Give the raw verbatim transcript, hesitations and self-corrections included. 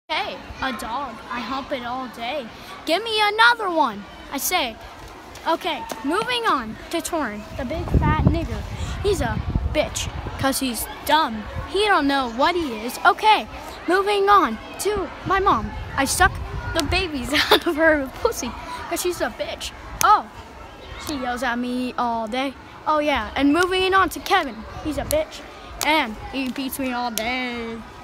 Hey, a dog. I hump it all day. Give me another one. I say. Okay, moving on to Torin, the big fat nigger. He's a bitch because he's dumb. He don't know what he is. Okay, moving on to my mom. I suck the babies out of her pussy because she's a bitch. Oh, she yells at me all day. Oh yeah, and moving on to Kevin. He's a bitch and he beats me all day.